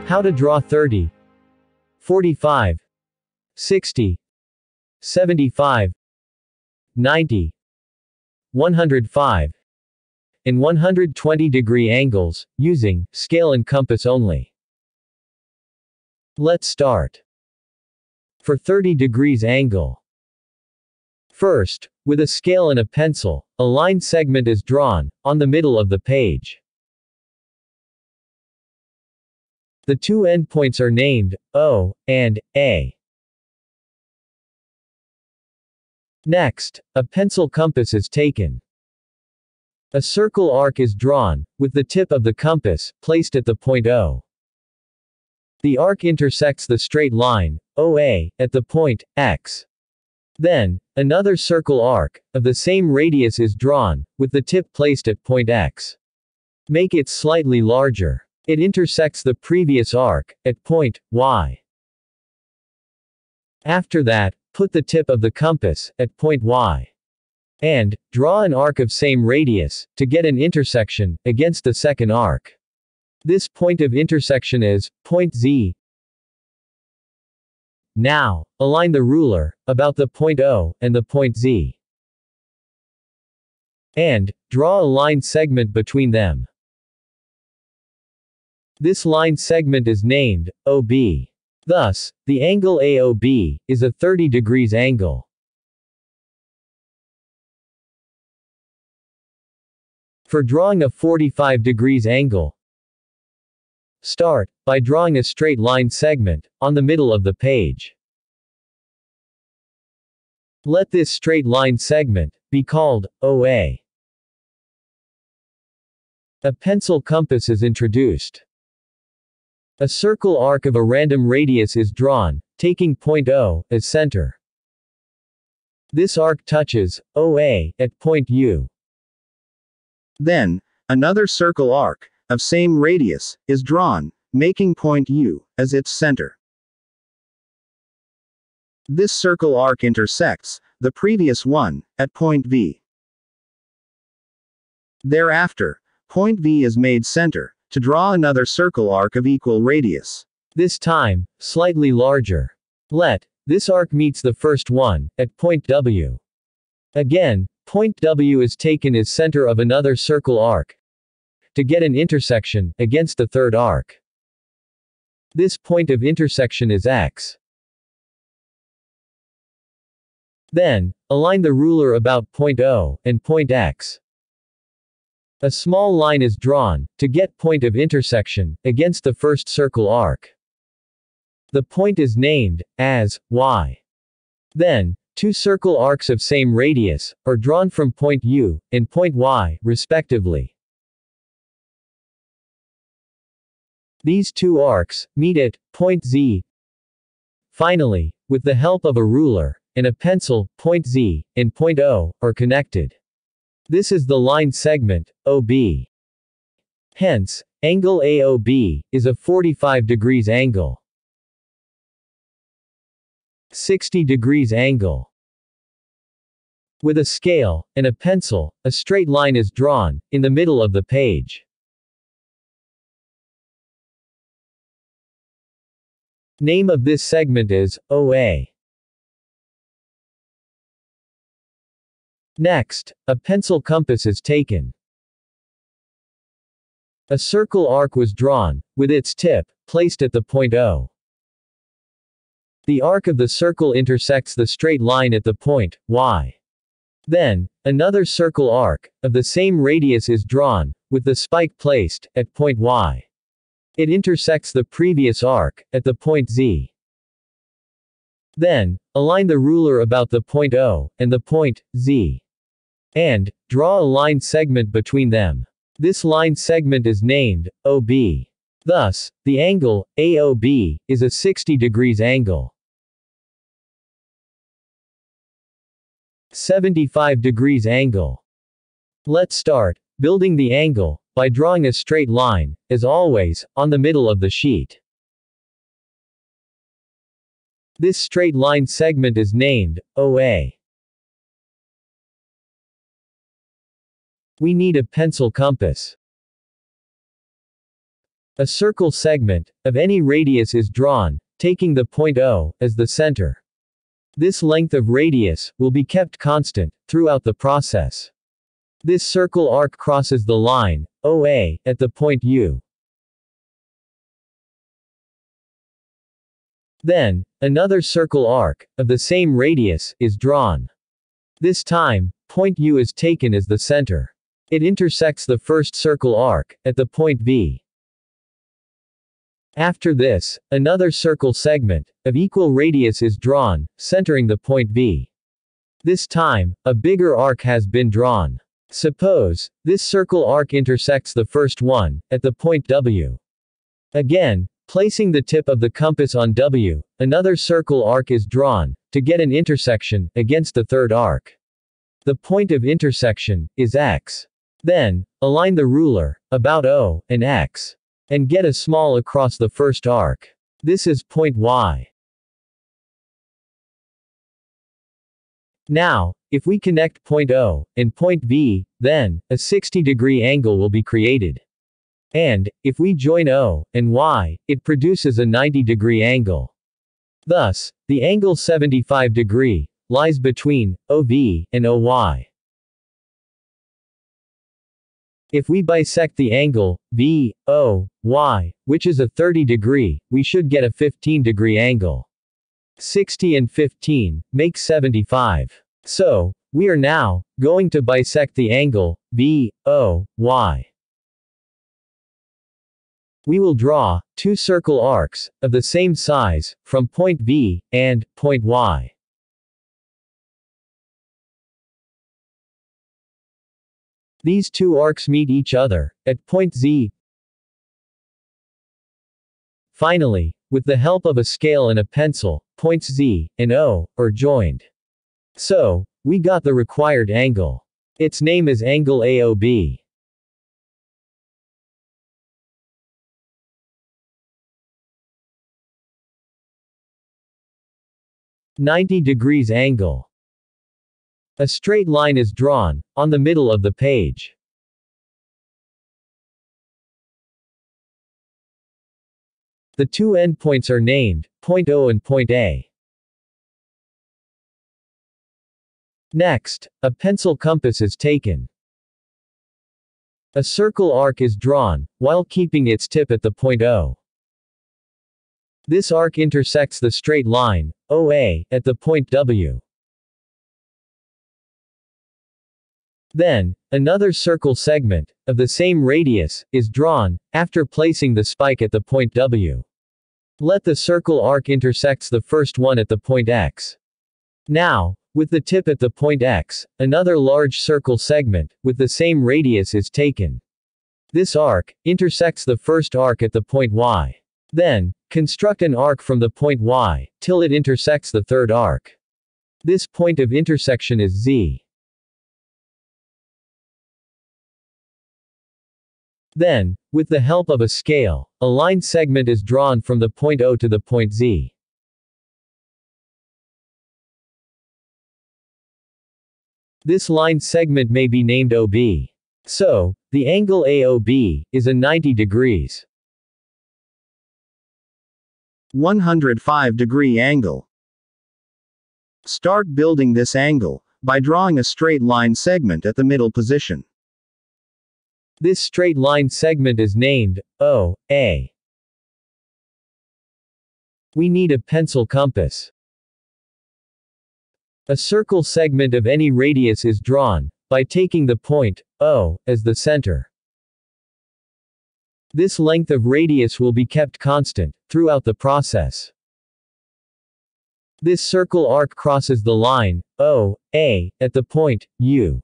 How to draw 30, 45, 60, 75, 90, 105, and 120-degree angles, using scale and compass only. Let's start. For 30 degrees angle. First, with a scale and a pencil, a line segment is drawn, on the middle of the page. The two endpoints are named O and A. Next, a pencil compass is taken. A circle arc is drawn, with the tip of the compass placed at the point O. The arc intersects the straight line, OA, at the point X. Then, another circle arc, of the same radius is drawn, with the tip placed at point X. Make it slightly larger. It intersects the previous arc, at point Y. After that, put the tip of the compass, at point Y. And, draw an arc of same radius, to get an intersection, against the second arc. This point of intersection is, point Z. Now, align the ruler, about the point O, and the point Z. And, draw a line segment between them. This line segment is named, OB. Thus, the angle AOB, is a 30 degrees angle. For drawing a 45 degrees angle, start by drawing a straight line segment, on the middle of the page. Let this straight line segment, be called, OA. A pencil compass is introduced. A circle arc of a random radius is drawn, taking point O, as center. This arc touches, OA, at point U. Then, another circle arc, of same radius, is drawn, making point U, as its center. This circle arc intersects, the previous one, at point V. Thereafter, point V is made center, to draw another circle arc of equal radius. This time, slightly larger. Let this arc meets the first one, at point W. Again, point W is taken as center of another circle arc, to get an intersection, against the third arc. This point of intersection is X. Then, align the ruler about point O, and point X. A small line is drawn, to get point of intersection, against the first circle arc. The point is named, as, Y. Then, two circle arcs of same radius, are drawn from point U, and point Y, respectively. These two arcs, meet at, point Z. Finally, with the help of a ruler, and a pencil, point Z, and point O, are connected. This is the line segment, OB. Hence, angle AOB, is a 45 degrees angle. 60 degrees angle. With a scale, and a pencil, a straight line is drawn, in the middle of the page. Name of this segment is, OA. Next, a pencil compass is taken. A circle arc was drawn, with its tip, placed at the point O. The arc of the circle intersects the straight line at the point, Y. Then, another circle arc, of the same radius is drawn, with the spike placed, at point Y. It intersects the previous arc, at the point Z. Then, align the ruler about the point O, and the point, Z. And, draw a line segment between them. This line segment is named, OB. Thus, the angle, AOB, is a 60 degrees angle. 75 degrees angle. Let's start building the angle, by drawing a straight line, as always, on the middle of the sheet. This straight line segment is named, OA. We need a pencil compass. A circle segment, of any radius is drawn, taking the point O as the center. This length of radius will be kept constant throughout the process. This circle arc crosses the line, OA, at the point U. Then, another circle arc, of the same radius, is drawn. This time, point U is taken as the center. It intersects the first circle arc, at the point V. After this, another circle segment, of equal radius is drawn, centering the point V. This time, a bigger arc has been drawn. Suppose, this circle arc intersects the first one, at the point W. Again, placing the tip of the compass on W, another circle arc is drawn, to get an intersection, against the third arc. The point of intersection, is X. Then, align the ruler, about O, and X. And get a small across the first arc. This is point Y. Now, if we connect point O, and point V, then, a 60-degree angle will be created. And, if we join O, and Y, it produces a 90-degree angle. Thus, the angle 75 degree, lies between, OV, and OY. If we bisect the angle, V, O, Y, which is a 30 degree, we should get a 15-degree angle. 60 and 15, make 75. So, we are now, going to bisect the angle, V, O, Y. We will draw, two circle arcs, of the same size, from point V, and, point Y. These two arcs meet each other, at point Z. Finally, with the help of a scale and a pencil, points Z, and O, are joined. So, we got the required angle. Its name is angle AOB. 90 degrees angle. A straight line is drawn, on the middle of the page. The two endpoints are named, point O and point A. Next, a pencil compass is taken. A circle arc is drawn, while keeping its tip at the point O. This arc intersects the straight line, OA, at the point W. Then, another circle segment, of the same radius, is drawn, after placing the spike at the point W. Let the circle arc intersects the first one at the point X. Now, with the tip at the point X, another large circle segment, with the same radius is taken. This arc, intersects the first arc at the point Y. Then, construct an arc from the point Y, till it intersects the third arc. This point of intersection is Z. Then, with the help of a scale, a line segment is drawn from the point O to the point Z. This line segment may be named OB. So, the angle AOB is a 90 degrees. 105-degree angle. Start building this angle by drawing a straight line segment at the middle position. This straight line segment is named OA. We need a pencil compass. A circle segment of any radius is drawn, by taking the point O as the center. This length of radius will be kept constant throughout the process. This circle arc crosses the line OA at the point U.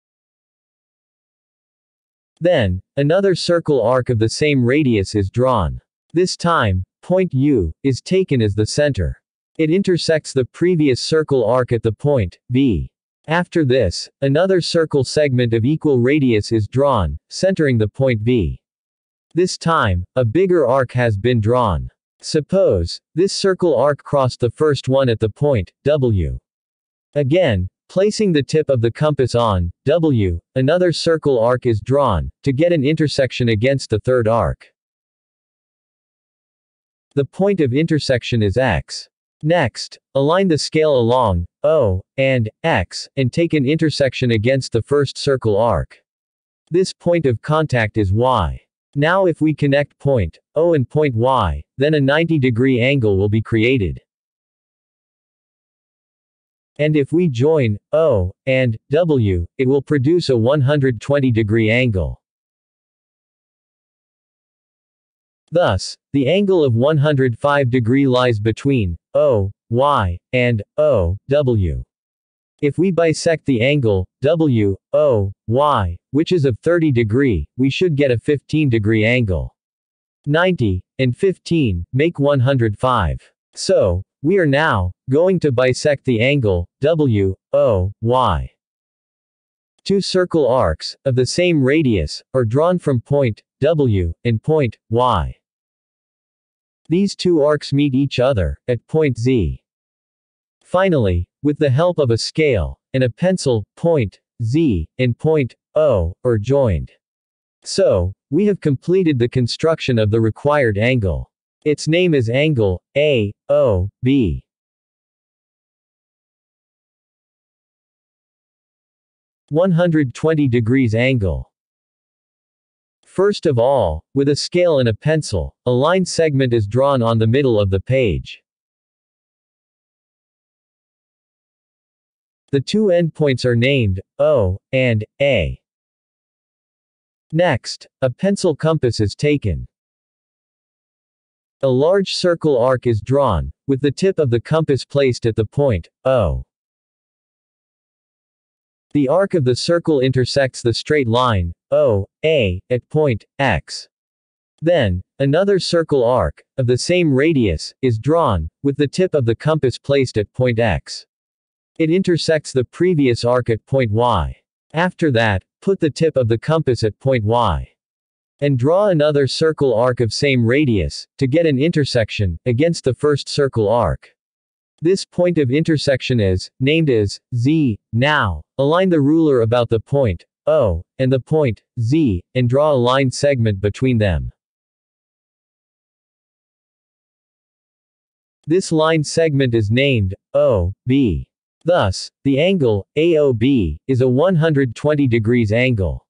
Then, another circle arc of the same radius is drawn. This time, point U is taken as the center. It intersects the previous circle arc at the point V. After this, another circle segment of equal radius is drawn, centering the point V. This time, a bigger arc has been drawn. Suppose, this circle arc crossed the first one at the point W. Again, placing the tip of the compass on W, another circle arc is drawn, to get an intersection against the third arc. The point of intersection is X. Next, align the scale along O and X, and take an intersection against the first circle arc. This point of contact is Y. Now if we connect point O and point Y, then a 90-degree angle will be created. And if we join O and W, it will produce a 120-degree angle. Thus, the angle of 105 degree lies between O, Y, and O, W. If we bisect the angle W, O, Y, which is of 30 degree, we should get a 15-degree angle. 90 and 15 make 105. So, we are now going to bisect the angle W, O, Y. Two circle arcs of the same radius are drawn from point W and point Y. These two arcs meet each other at point Z. Finally, with the help of a scale and a pencil, point Z and point O are joined. So, we have completed the construction of the required angle. Its name is angle AOB. (120 degrees angle). First of all, with a scale and a pencil, a line segment is drawn on the middle of the page. The two endpoints are named O and A. Next, a pencil compass is taken. A large circle arc is drawn, with the tip of the compass placed at the point O. The arc of the circle intersects the straight line O, A, at point X. Then, another circle arc, of the same radius, is drawn, with the tip of the compass placed at point X. It intersects the previous arc at point Y. After that, put the tip of the compass at point Y. And draw another circle arc of same radius, to get an intersection, against the first circle arc. This point of intersection is named as Z. Now, align the ruler about the point O and the point Z, and draw a line segment between them. This line segment is named OB. Thus, the angle AOB is a 120 degrees angle.